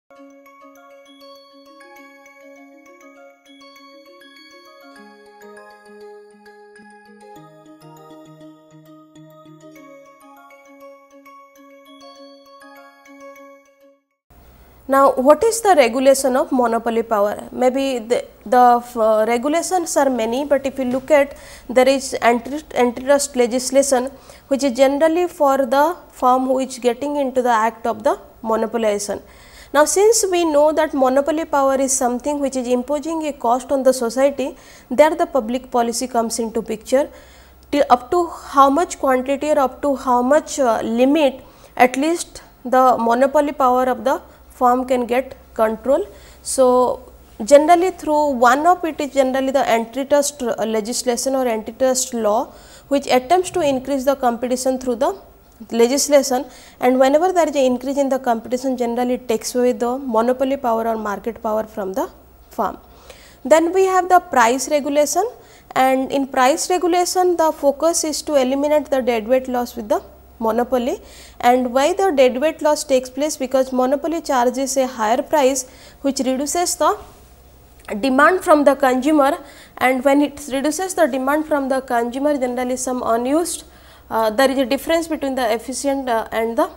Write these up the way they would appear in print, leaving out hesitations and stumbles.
Now, what is the regulation of monopoly power? Maybe the regulations are many, but if you look at, there is antitrust legislation which is generally for the firm who is getting into the act of the monopolization. Now, since we know that monopoly power is something which is imposing a cost on the society, there the public policy comes into picture. Up to how much quantity or up to how much limit, at least the monopoly power of the firm can get control. So, generally through one of it is generally the antitrust legislation or antitrust law, which attempts to increase the competition through the legislation, and whenever there is an increase in the competition, generally it takes away the monopoly power or market power from the firm. Then we have the price regulation, and in price regulation the focus is to eliminate the deadweight loss with the monopoly. And why the deadweight loss takes place? Because monopoly charges a higher price which reduces the demand from the consumer, and when it reduces the demand from the consumer, generally some unused, there is a difference between the efficient and the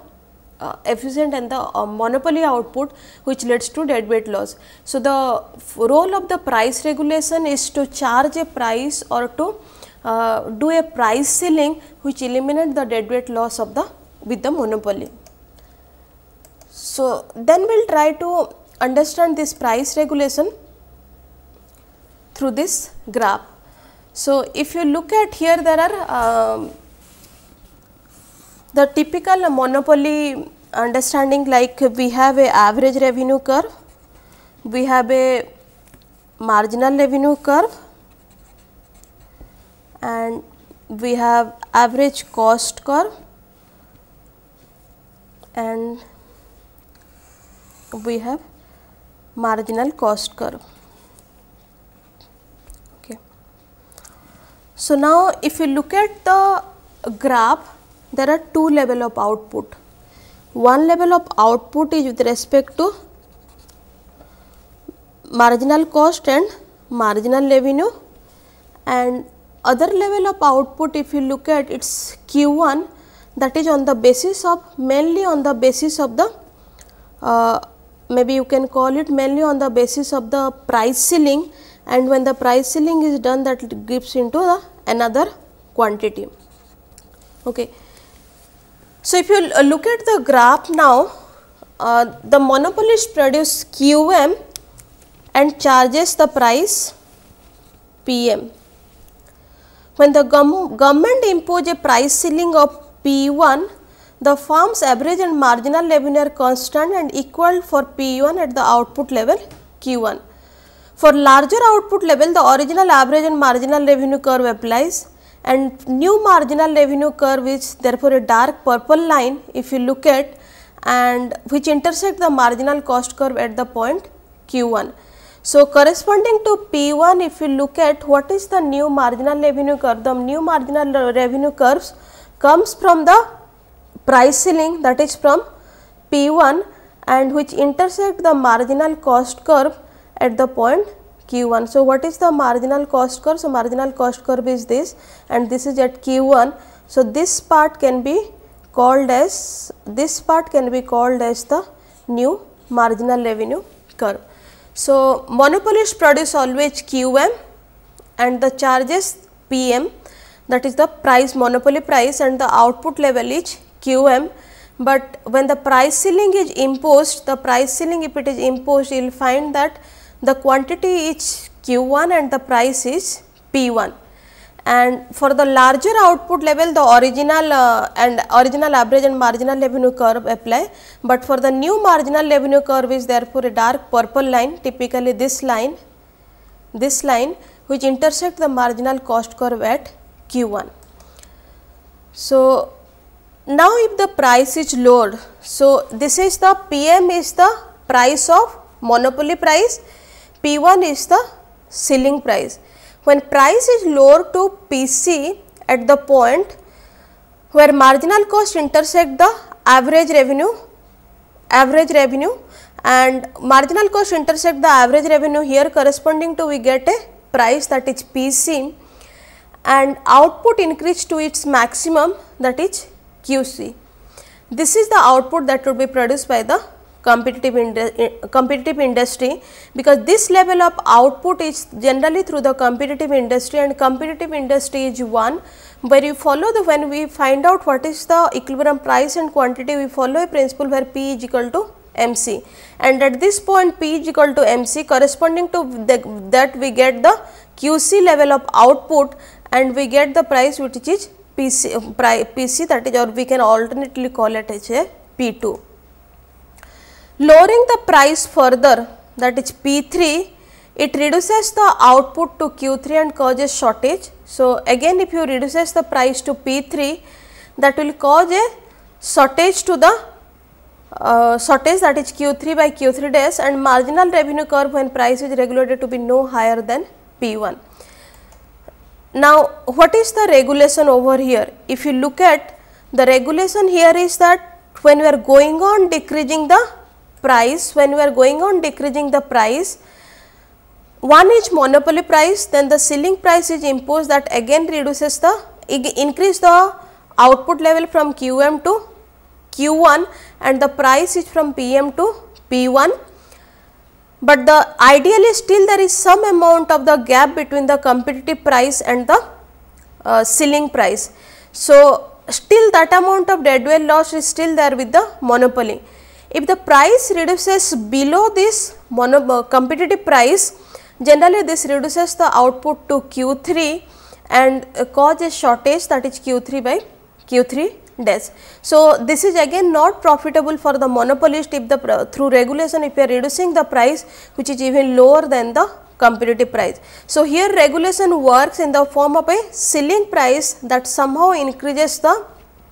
monopoly output, which leads to deadweight loss. So, the role of the price regulation is to charge a price or to do a price ceiling which eliminate the deadweight loss of the with the monopoly. So, then we will try to understand this price regulation through this graph. So, if you look at here, there are the typical monopoly understanding, like we have a average revenue curve, we have a marginal revenue curve, and we have average cost curve, and we have marginal cost curve. Okay. So, now if you look at the graph, there are two levels of output. One level of output is with respect to marginal cost and marginal revenue, and other level of output, if you look at, its Q1, that is on the basis of, mainly on the basis of the maybe you can call it mainly on the basis of the price ceiling, and when the price ceiling is done, that gives into the another quantity. Okay. So, if you look at the graph now, the monopolist produce QM and charges the price PM. When the government impose a price ceiling of P1, the firm's average and marginal revenue are constant and equal for P1 at the output level Q1. For larger output level, the original average and marginal revenue curve applies, and new marginal revenue curve is therefore a dark purple line if you look at, and which intersect the marginal cost curve at the point Q1. So, corresponding to P1, if you look at what is the new marginal revenue curve, the new marginal revenue curves comes from the price ceiling, that is from P1, and which intersect the marginal cost curve at the point Q1. So, what is the marginal cost curve? So, marginal cost curve is this, and this is at Q1. So, this part can be called as the new marginal revenue curve. So, monopolists produce always QM and the charges PM, that is the price, monopoly price, and the output level is QM. But when the price ceiling is imposed, the price ceiling, if it is imposed, you will find that the quantity is Q1 and the price is P1. And for the larger output level, the original average and marginal revenue curve apply, but for the new marginal revenue curve is therefore a dark purple line, typically this line which intersect the marginal cost curve at Q1. So, now if the price is lowered, so this is the PM is the price of monopoly price, P1 is the ceiling price. When price is lower to PC at the point where marginal cost intersect the average revenue, and marginal cost intersect the average revenue. Here corresponding to we get a price, that is PC, and output increase to its maximum, that is QC. This is the output that would be produced by the competitive industry, because this level of output is generally through the competitive industry, and competitive industry is one where you follow the, when we find out what is the equilibrium price and quantity, we follow a principle where P is equal to MC, and at this point P is equal to MC, corresponding to that we get the QC level of output and we get the price which is PC, that is, or we can alternately call it as a P2. Lowering the price further, that is P3, it reduces the output to Q3 and causes shortage. So, again if you reduces the price to P3, that will cause a shortage to the shortage, that is Q3 by Q3 days, and marginal revenue curve when price is regulated to be no higher than P1. Now, what is the regulation over here? If you look at the regulation here is that when we are going on decreasing the price, one is monopoly price, then the ceiling price is imposed, that again reduces the, increase the output level from QM to Q1 and the price is from PM to P1. But the ideally still there is some amount of the gap between the competitive price and the ceiling price. So, still that amount of deadweight loss is still there with the monopoly. If the price reduces below this competitive price, generally this reduces the output to Q3 and causes shortage, that is Q3 by Q3 days. So, this is again not profitable for the monopolist if the through regulation if you are reducing the price which is even lower than the competitive price. So, here regulation works in the form of a ceiling price that somehow increases the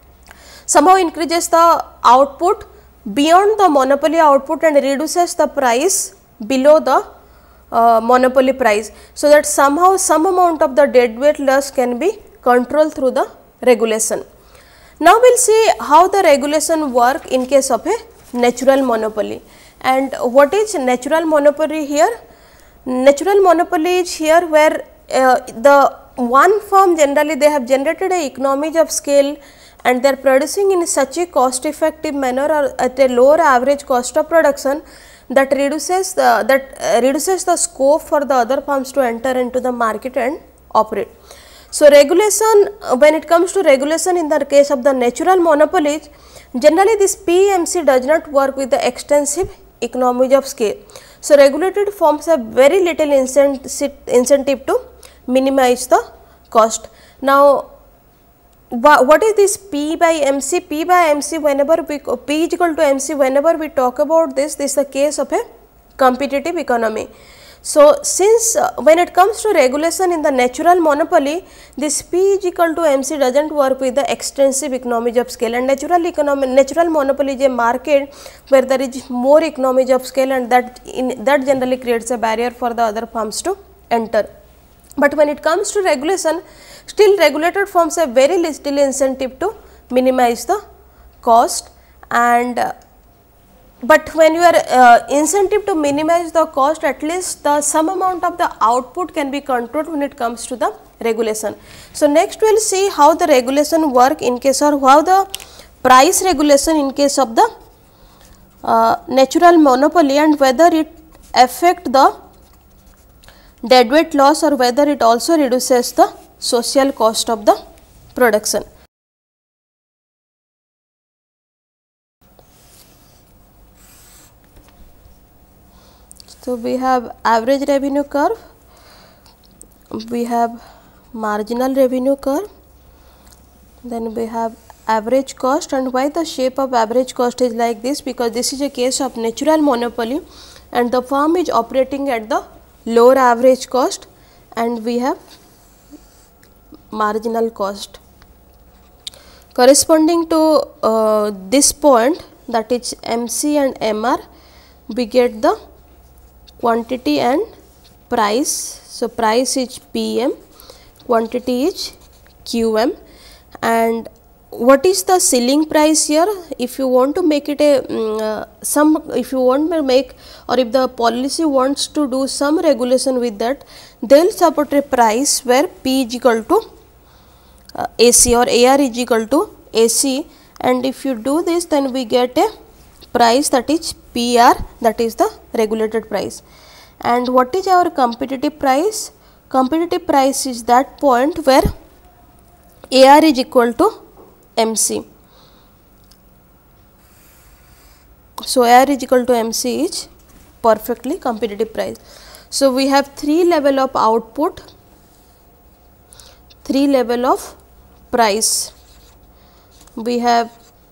output beyond the monopoly output and reduces the price below the monopoly price. So, that somehow some amount of the deadweight loss can be controlled through the regulation. Now, we will see how the regulation work in case of a natural monopoly. And what is natural monopoly here? Natural monopoly is here where the one firm generally they have generated a economies of scale and they are producing in such a cost effective manner or at a lower average cost of production that reduces the scope for the other firms to enter into the market and operate. So, regulation, when it comes to regulation in the case of the natural monopolies, generally this PMC does not work with the extensive economies of scale. So, regulated firms have very little incentive to minimize the cost. Now, what is this P by MC? P by MC, whenever we P is equal to MC, whenever we talk about this is the case of a competitive economy. So, since when it comes to regulation in the natural monopoly, this P is equal to MC does not work with the extensive economies of scale, and natural monopoly is a market where there is more economies of scale and that generally creates a barrier for the other firms to enter. But when it comes to regulation, still regulated firms have very little incentive to minimize the cost, and but when you are incentive to minimize the cost, at least the some amount of the output can be controlled when it comes to the regulation. So, next we will see how the regulation work in case or how the price regulation in case of the natural monopoly and whether it affect the deadweight loss or whether it also reduces the social cost of the production. So, we have average revenue curve, we have marginal revenue curve, then we have average cost. And why the shape of average cost is like this? Because this is a case of natural monopoly and the firm is operating at the lower average cost and we have marginal cost. Corresponding to this point, that is MC and MR, we get the quantity and price. So, price is PM, quantity is QM, and what is the ceiling price here? If you want to make it a if you want to make, or if the policy wants to do some regulation with that, they will support a price where P is equal to AC or AR is equal to AC, and if you do this, then we get a price that is PR, that is the regulated price. And what is our competitive price? Competitive price is that point where AR is equal to MC. So, AR is equal to MC is perfectly competitive price. So, we have 3 level of output, 3 level of price. We have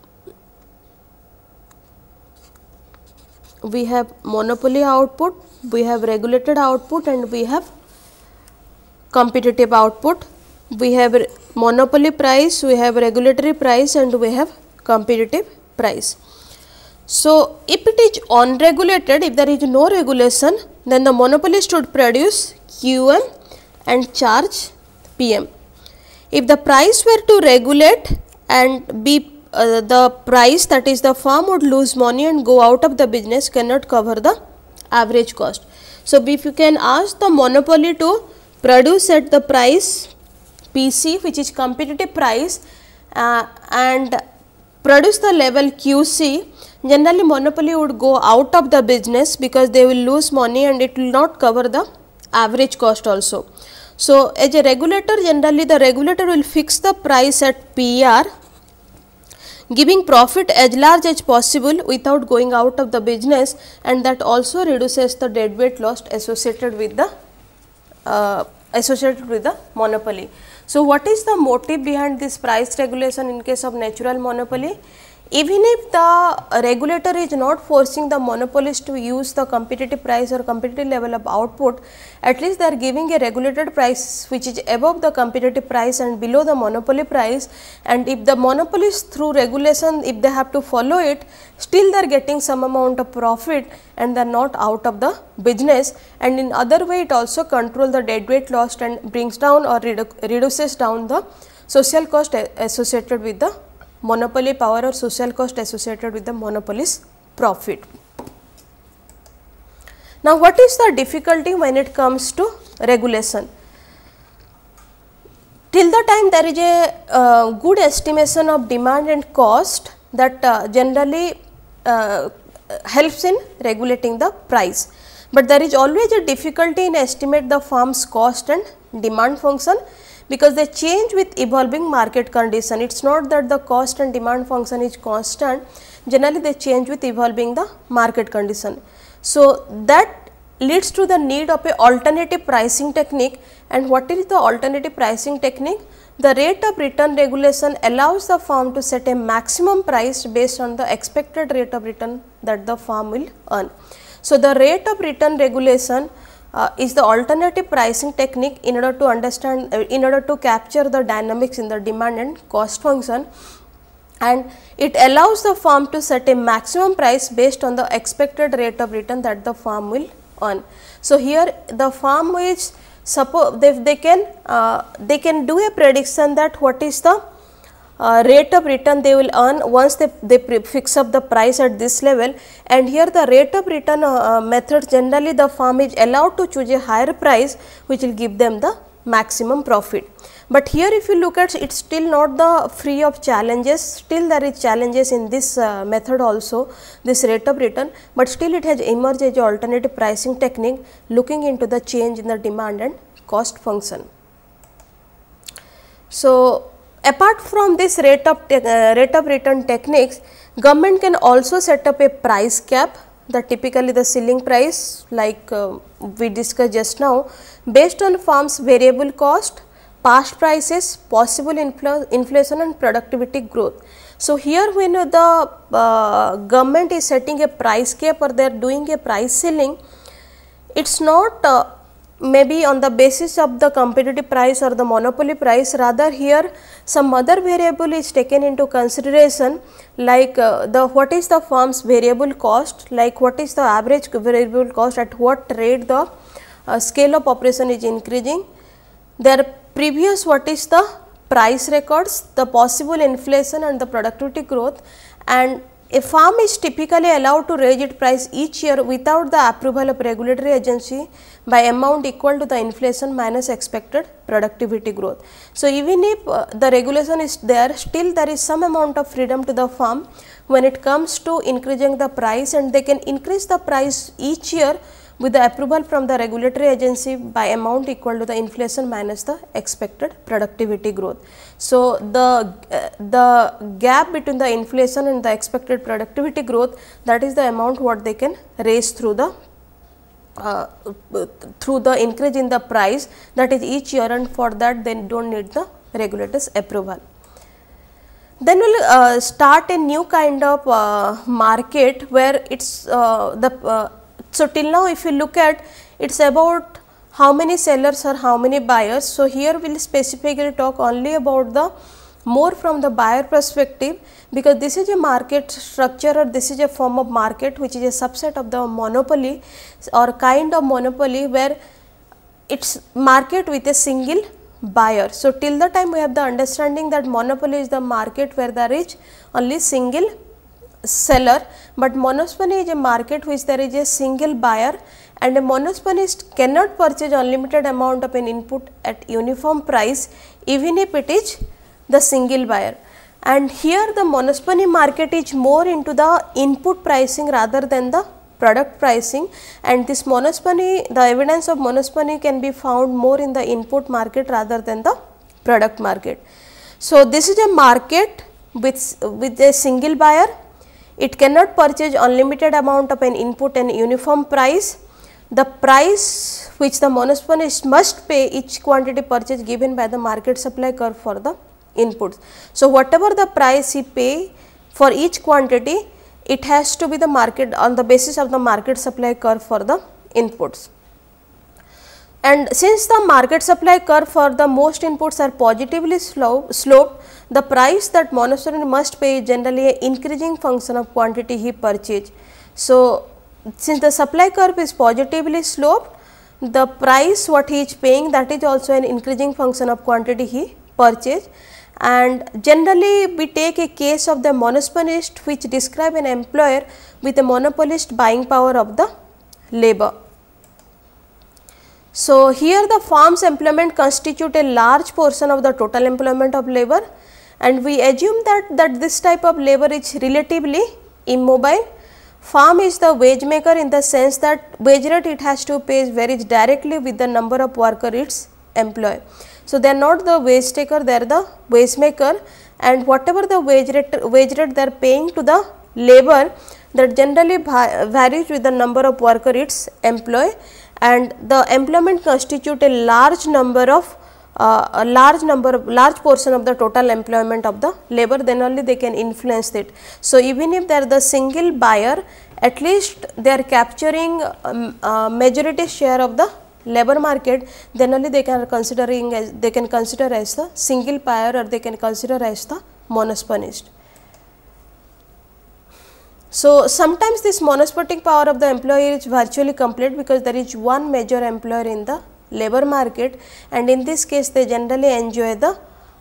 monopoly output, we have regulated output, and we have competitive output. We have monopoly price, we have regulatory price, and we have competitive price. So, if it is unregulated, if there is no regulation, then the monopolist would produce QM and charge PM. If the price were to regulate and be the price, that is the firm would lose money and go out of the business, cannot cover the average cost. So, if you can ask the monopoly to produce at the price PC, which is competitive price, and produce the level QC, generally monopoly would go out of the business because they will lose money and it will not cover the average cost also. So, as a regulator, generally the regulator will fix the price at PR, giving profit as large as possible without going out of the business, and that also reduces the deadweight loss associated with the monopoly. So, what is the motive behind this price regulation in case of natural monopoly? Even if the regulator is not forcing the monopolist to use the competitive price or competitive level of output, at least they are giving a regulated price which is above the competitive price and below the monopoly price, and if the monopolist through regulation, if they have to follow it, still they are getting some amount of profit and they are not out of the business, and in other way it also control the deadweight loss and brings down or reduces down the social cost associated with the monopoly power or social cost associated with the monopoly's profit. Now, what is the difficulty when it comes to regulation? Till the time there is a good estimation of demand and cost, that generally helps in regulating the price, but there is always a difficulty in estimate the firm's cost and demand function, because they change with evolving market condition. It is not that the cost and demand function is constant, generally they change with evolving the market condition. So, that leads to the need of a alternative pricing technique. And what is the alternative pricing technique? The rate of return regulation allows the firm to set a maximum price based on the expected rate of return that the firm will earn. So, the rate of return regulation is the alternative pricing technique in order to understand, in order to capture the dynamics in the demand and cost function, and it allows the firm to set a maximum price based on the expected rate of return that the firm will earn. So, here the firm is suppose they can do a prediction that what is the rate of return they will earn once they fix up the price at this level, and here the rate of return method, generally the firm is allowed to choose a higher price which will give them the maximum profit. But here if you look at, it is still not the free of challenges, still there is challenges in this method also, this rate of return, but still it has emerged as an alternative pricing technique looking into the change in the demand and cost function. So, apart from this rate of return techniques, government can also set up a price cap, typically the ceiling price like we discussed just now, based on firm's variable cost, past prices, possible inflation and productivity growth. So, here when the government is setting a price cap or they are doing a price ceiling, it is not maybe on the basis of the competitive price or the monopoly price, rather here some other variable is taken into consideration, like what is the firm's variable cost, like what is the average variable cost, at what rate the scale of operation is increasing, their previous what is the price records, the possible inflation and the productivity growth, and a firm is typically allowed to raise its price each year without the approval of regulatory agency by amount equal to the inflation minus expected productivity growth. So, even if the regulation is there, still there is some amount of freedom to the firm when it comes to increasing the price, and they can increase the price each year with the approval from the regulatory agency by amount equal to the inflation minus the expected productivity growth. So, the gap between the inflation and the expected productivity growth, that is the amount what they can raise through the increase in the price, that is each year, and for that they do not need the regulator's approval. Then we will start a new kind of market where it is so till now if you look at, it is about how many sellers or how many buyers. So, here we will specifically talk only about the more from the buyer perspective, because this is a market structure, or this is a form of market which is a subset of the monopoly or kind of monopoly where it is market with a single buyer. So, till the time we have the understanding that monopoly is the market where there is only single seller, but monospony is a market which there is a single buyer, and a monosponist cannot purchase unlimited amount of an input at uniform price even if it is the single buyer. And here the monospony market is more into the input pricing rather than the product pricing, and this monospony, the evidence of monospony can be found more in the input market rather than the product market. So, this is a market with a single buyer. It cannot purchase unlimited amount of an input and uniform price. The price which the monosponist must pay each quantity purchase given by the market supply curve for the inputs. So, whatever the price he pay for each quantity, it has to be the market on the basis of the market supply curve for the inputs. And since the market supply curve for the most inputs are positively sloped, the price that monosponist must pay is generally an increasing function of quantity he purchased. So, since the supply curve is positively sloped, the price what he is paying, that is also an increasing function of quantity he purchased. And generally we take a case of the monosponist which describe an employer with a monopolist buying power of the labor. So, here the firm's employment constitute a large portion of the total employment of labor, and we assume that this type of labor is relatively immobile. Firm is the wage maker in the sense that wage rate it has to pay varies directly with the number of worker its employ. So, they are not the wage taker, they are the wage maker, and whatever the wage rate they are paying to the labor, that generally varies with the number of worker its employ, and the employment constitute a large portion of the total employment of the labor, then only they can influence it. So, even if they are the single buyer, at least they are capturing majority share of the labor market, then only they can consider as the single buyer, or they can consider as the monosponist. So, sometimes this monospotic power of the employer is virtually complete because there is one major employer in the labor market, and in this case they generally enjoy the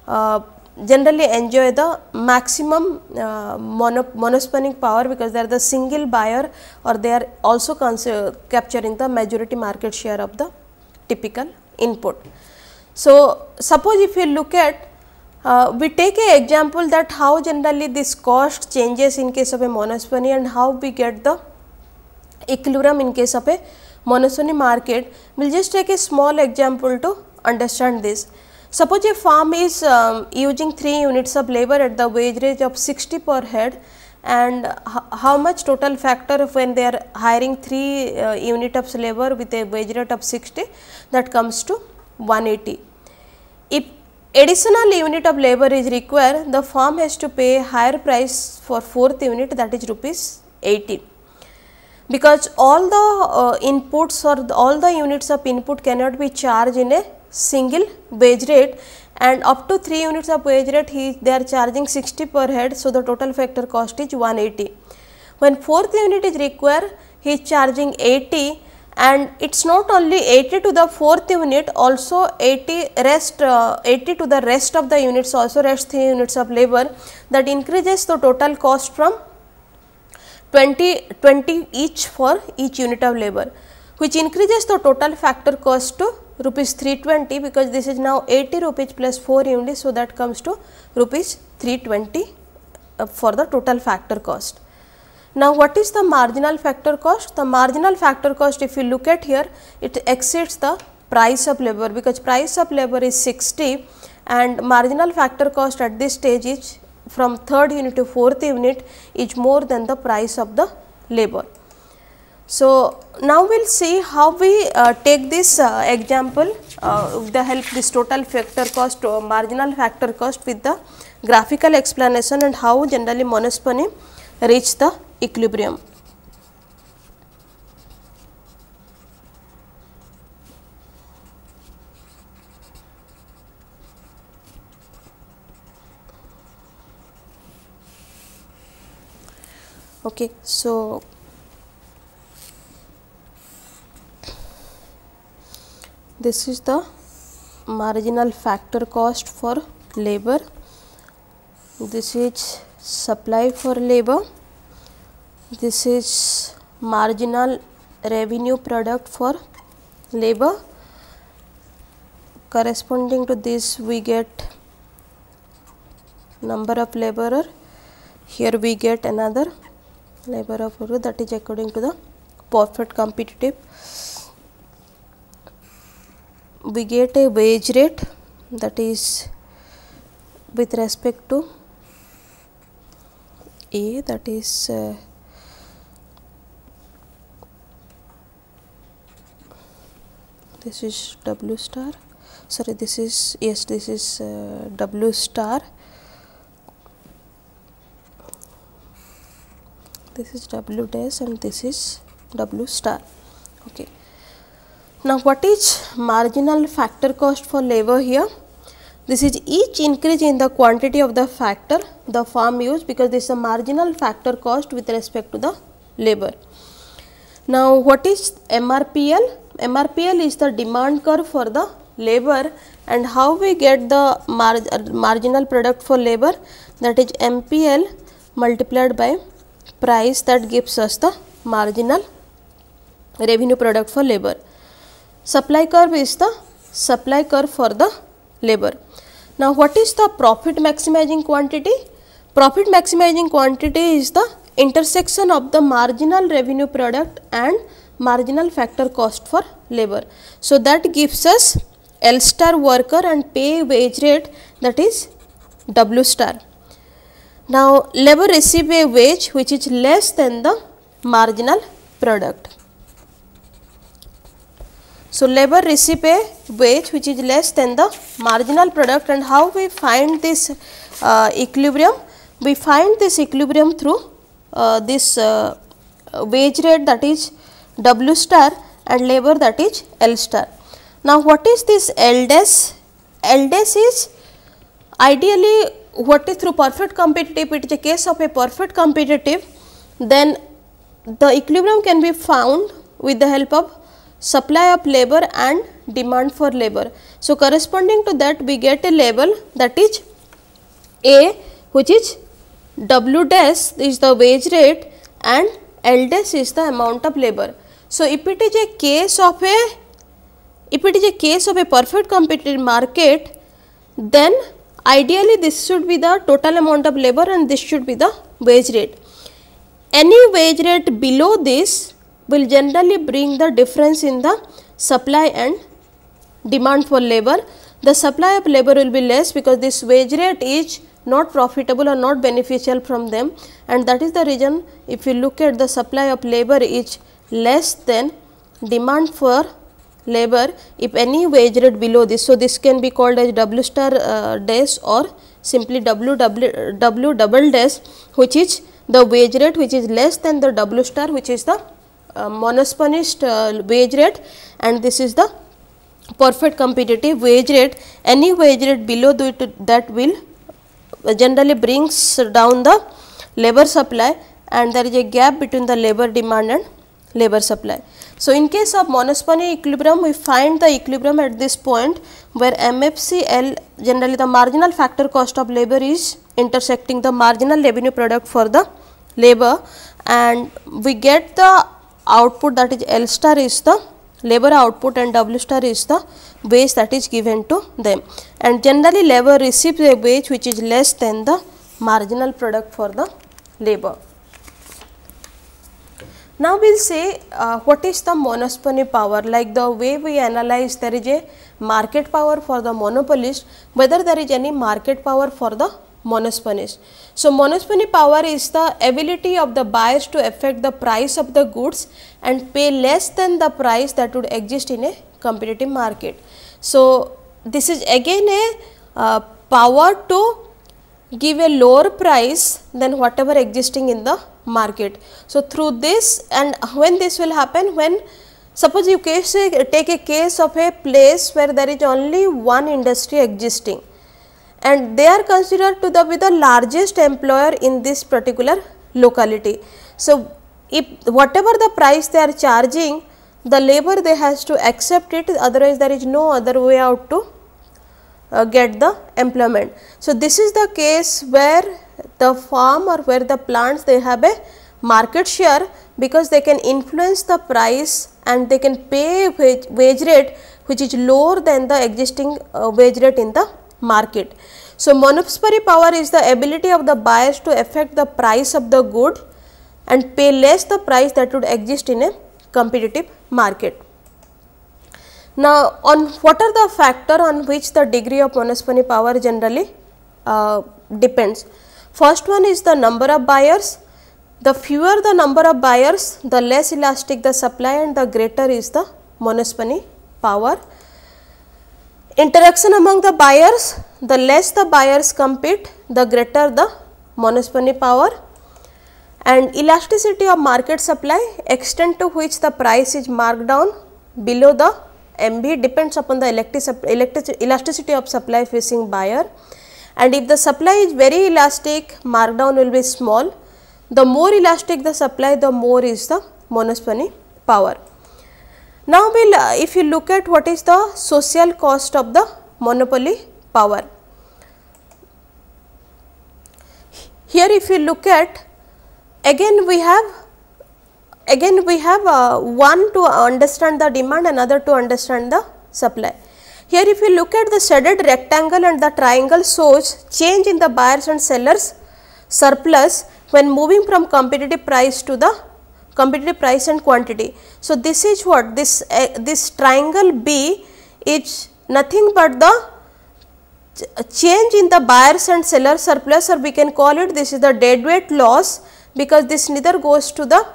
maximum monosponic power because they are the single buyer, or they are also capturing the majority market share of the typical input. So, suppose if you look at we take an example that how generally this cost changes in case of a monospony and how we get the equilibrium in case of a monospony market. We will just take a small example to understand this. Suppose a firm is using 3 units of labor at the wage rate of 60 per head, and how much total factor when they are hiring 3 unit of labor with a wage rate of 60, that comes to 180. If additional unit of labor is required, the firm has to pay higher price for 4th unit, that is rupees 80. Because all the inputs or all the units of input cannot be charged in a single wage rate, and up to 3 units of wage rate they are charging 60 per head. So, the total factor cost is 180. When 4th unit is required, he is charging 80, and it is not only 80 to the 4th unit, also 80 to the rest of the units, also rest 3 units of labor, that increases the total cost from 20 each for each unit of labor, which increases the total factor cost to rupees 320, because this is now 80 rupees plus 4 units. So, that comes to rupees 320 for the total factor cost. Now, what is the marginal factor cost? The marginal factor cost, if you look at here, it exceeds the price of labor, because price of labor is 60 and marginal factor cost at this stage is from 3rd unit to 4th unit is more than the price of the labor. So, now we will see how we take this example with the help this total factor cost, marginal factor cost with the graphical explanation, and how generally monospony reach the equilibrium. Okay, so this is the marginal factor cost for labor. This is supply for labor. This is marginal revenue product for labor. Corresponding to this, we get number of laborer. Here we get another labor of labor, that is according to the perfect competitive. We get a wage rate, that is with respect to A, that is this is W star, sorry, this is, yes, this is W star, this is W dash, and this is W star. Okay. Now, what is marginal factor cost for labor here? This is each increase in the quantity of the factor the firm use, because this is a marginal factor cost with respect to the labor. Now, what is MRPL? MRPL is the demand curve for the labor, and how we get the marginal product for labor, that is MPL multiplied by price, that gives us the marginal revenue product for labor. Supply curve is the supply curve for the labor. Now, what is the profit maximizing quantity? Profit maximizing quantity is the intersection of the marginal revenue product and marginal factor cost for labor. So, that gives us L star worker and pay wage rate, that is W star. Now, labor receive a wage which is less than the marginal product. So, labor receive a wage which is less than the marginal product, and how we find this equilibrium? We find this equilibrium through this wage rate, that is W star, and labor, that is L star. Now, what is this L dash? L dash is ideally what is through perfect competitive. It is a case of a perfect competitive, then the equilibrium can be found with the help of supply of labor and demand for labor. So, corresponding to that, we get a label, that is A, which is W dash is the wage rate and L dash is the amount of labor. So, if it is a case of a perfect competitive market, then ideally this should be the total amount of labor and this should be the wage rate. Any wage rate below this will generally bring the difference in the supply and demand for labor. The supply of labor will be less, because this wage rate is not profitable or not beneficial from them, and that is the reason if you look at the supply of labor is less than demand for labor if any wage rate below this. So, this can be called as W star dash or simply W double dash, which is the wage rate which is less than the W star, which is the monosponish wage rate, and this is the perfect competitive wage rate. Any wage rate below that will generally brings down the labor supply, and there is a gap between the labor demand and labor supply. So in case of monospony equilibrium, we find the equilibrium at this point where MFCL, generally the marginal factor cost of labor is intersecting the marginal revenue product for the labor, and we get the output, that is L star is the labor output and W star is the wage that is given to them, and generally labor receives a wage which is less than the marginal product for the labor. Now we will say what is the monospony power. Like the way we analyze, there is a market power for the monopolist, whether there is any market power for the monosponist. So monospony power is the ability of the buyers to affect the price of the goods and pay less than the price that would exist in a competitive market. So this is again a power to give a lower price than whatever existing in the market. So through this, and when this will happen, when suppose you take a case of a place where there is only one industry existing and they are considered to be the largest employer in this particular locality. So if whatever the price they are charging, the labor they has to accept it, otherwise there is no other way out to get the employment. So this is the case where the farm or where the plants, they have a market share because they can influence the price and they can pay wage rate which is lower than the existing wage rate in the market. So monospony power is the ability of the buyers to affect the price of the good and pay less the price that would exist in a competitive market. Now on what are the factor on which the degree of monospony power generally depends. First one is the number of buyers. The fewer the number of buyers, the less elastic the supply and the greater is the monospony power. Interaction among the buyers, the less the buyers compete, the greater the monospony power. And elasticity of market supply, extent to which the price is marked down below the MB depends upon the elasticity of supply facing buyer. And if the supply is very elastic, markdown will be small. The more elastic the supply, the more is the monospony power. Now if you look at what is the social cost of the monopoly power. Here if you look at, again we have one to understand the demand, another to understand the supply. Here if you look at the shaded rectangle and the triangle shows change in the buyers and sellers surplus when moving from competitive price to the competitive price and quantity. So this is what this triangle B is nothing but the change in the buyers and sellers surplus, or we can call it this is the deadweight loss, because this neither goes to the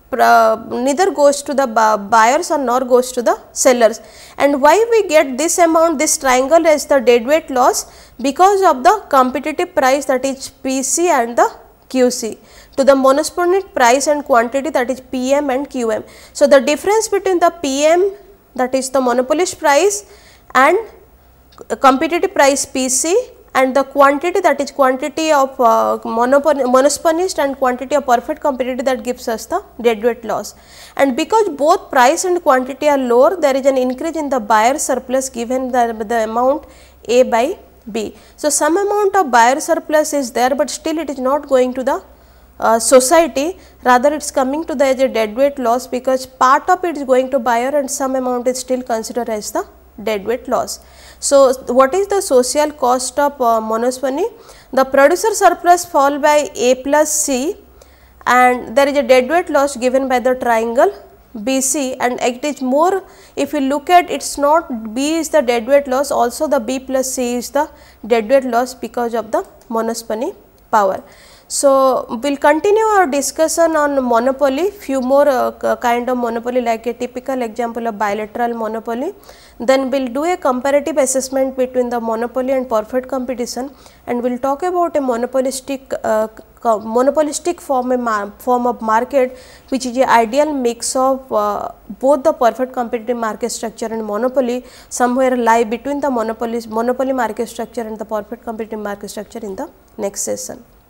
buyers or nor goes to the sellers. And why we get this amount, this triangle as the deadweight loss? Because of the competitive price, that is PC and the QC, to the monosponic price and quantity, that is PM and QM. So the difference between the PM, that is the monopolist price, and competitive price PC, and the quantity, that is quantity of monosponist and quantity of perfect competitive, that gives us the deadweight loss. And because both price and quantity are lower, there is an increase in the buyer surplus given the amount A by B. So some amount of buyer surplus is there, but still it is not going to the society, rather it is coming to the as a deadweight loss, because part of it is going to buyer and some amount is still considered as the deadweight loss. So what is the social cost of monospony? The producer surplus fall by A plus C, and there is a deadweight loss given by the triangle BC, and it is more, if you look at, it is not B is the deadweight loss, also the B plus C is the deadweight loss because of the monospony power. So we will continue our discussion on monopoly, few more kind of monopoly, like a typical example of bilateral monopoly. Then we will do a comparative assessment between the monopoly and perfect competition, and we will talk about a monopolistic form of market, which is an ideal mix of both the perfect competitive market structure and monopoly, somewhere lie between the monopoly market structure and the perfect competitive market structure in the next session.